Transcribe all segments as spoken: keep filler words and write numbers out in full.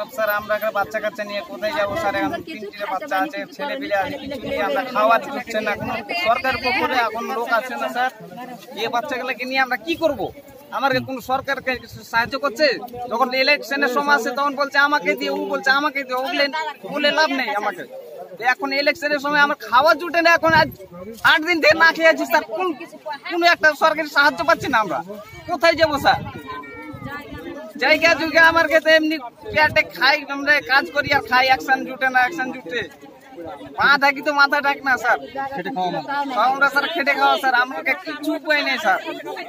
Sir আমরা একটা বাচ্চা কাচ্চা নিয়ে কোথায় যাবো স্যার? এখন তিনটে বাচ্চা আছে, ছেলে পিলে আছে, কিছু নিয়ে আমরা খাওয়া দিচ্ছে না, কোনো সরকার পক্ষে এখন লোক আছে না স্যার। এই বাচ্চাগুলোকে নিয়ে আমরা কি করব? আমার কোন সরকার সাহায্য করছে? যখন ইলেকশনের সময় আসে তখন বলছে আমাকে দিয়ে, ও বলছে আমাকে দিয়ে, ওগুলো বলে লাভ নেই আমাকে। এখন ইলেকশনের সময় আমার খাওয়া জুটে না, এখন আট দিন থেকে না খেয়ে আছি স্যার। কোন কোন একটা সরকারি সাহায্য পাচ্ছি না, আমরা কোথায় যাবো স্যার? জায়গা জুগা আমার কাছে এমনি পেটে খাই, আমরা কাজ করি আর খাই, অ্যাকশন জুটে না, অ্যাকশন জুটে পা থাকি তো মাথা ডাক না স্যার। আমরা স্যার খেটে খাওয়া স্যার, আমাকে কিছু উপায় নেই স্যার।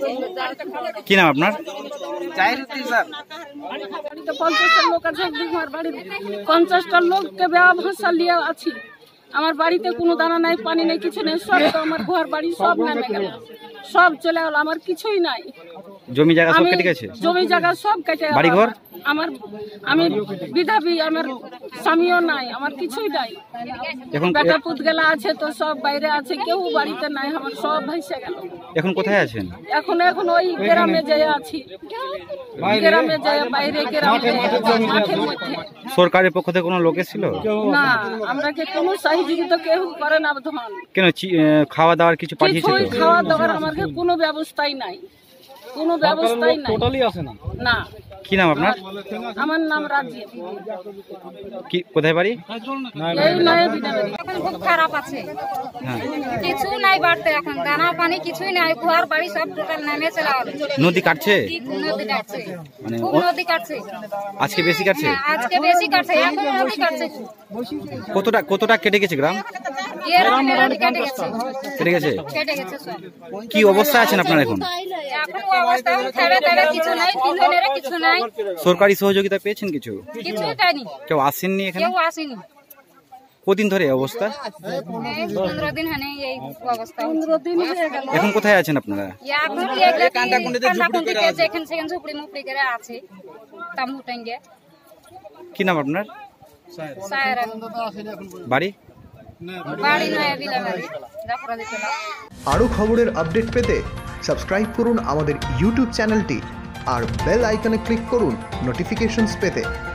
কি নাম আপনার? জাহিরুদ্দিন স্যার। পঞ্চাশটা লোক আছে আমার বাড়িতে, পঞ্চাশটা লোককে ব্যবসা নিয়ে আছি। আমার বাড়িতে কোনো দানা নাই, পানি নেই, কিছু নেই। সব তো আমার ঘর বাড়ি সব নেমে গেল, সব চলে গেল, আমার কিছুই নাই। জমি জায়গা সব কেটে গেছে? জমি জায়গা সব কেটে গেল। বাড়ি ঘর? আমার আমি বিধবী, আমার স্বামীও নাই, আমার কিছুই নাই। এখন বেটা পুত গেলা আছে তো সব বাইরে আছে, কেউ বাড়িতে নাই, আমার সব ভেসে গেল। এখন কোথায় আছেন? এখন এখন ওই গ্রামে যেয়ে আছি, গ্রামে যেয়ে বাইরে গ্রামে মাঠের মধ্যে। সরকারের পক্ষ থেকে কোনো লোক ছিল না? আমরা কে কোনো সহযোগিতা কেউ করে না। ধন কেন? খাওয়া দাওয়ার কিছু পাঠিয়েছিল? কিছুই খাওয়া দাওয়ার আমার কোনো ব্যবস্থাই নাই, কোনো ব্যবস্থাই নাই, টোটালি আছে না। না। কি নাম আপনার? আমার নাম রাজি। কি কোথায় বাড়ি? এই নয় বিনাবাড়ি। এখন খুব খারাপ আছে, কিছু নাই বাড়তে, এখন দানা পানি কিছুই নাই, ঘর বাড়ি সব টোটাল নেমে চলে গেল। নদী কাটছে? নদী কাটছে, মানে খুব নদী কাটছে। আজকে বেশি কাটছে? আজকে বেশি কাটছে, এখন নদী কাটছে। কতটা কতটা কেটে গেছে গ্রাম? গ্রাম মেরাদি কেটে গেছে, কেটে গেছে। কেটে গেছে সব। কি অবস্থায় আছেন আপনারা এখন? এখন অবস্থা খেবে দেবে কিছু নাই, তিনজনের কিছু নাই। সরকারি সহযোগিতা পেয়েছেন কিছু? কিছুই পাইনি, কেউ আসেননি এখানে? কেউ আসেনি। কদিন ধরে এই অবস্থা? এই পনেরো দিন হানে এই অবস্থা। পনেরো দিন হয়ে গেল। এখন কোথায় আছেন আপনারা? এখন এগুলা কান্দা কুন্দি আছে, এখান সেখান ঝুপড়ি মুপড়ি করে আছে, তামু টাঙ্গে। কি নাম আপনার? সায়রা। বাড়ি? বাড়ি নয় বিলাবাড়ি, রাপুরা দিতলা। আরও খবরের আপডেট পেতে সাবস্ক্রাইব করুন আমাদের ইউটিউব চ্যানেলটি আর বেল আইকনে ক্লিক করুন নোটিফিকেশনস পেতে।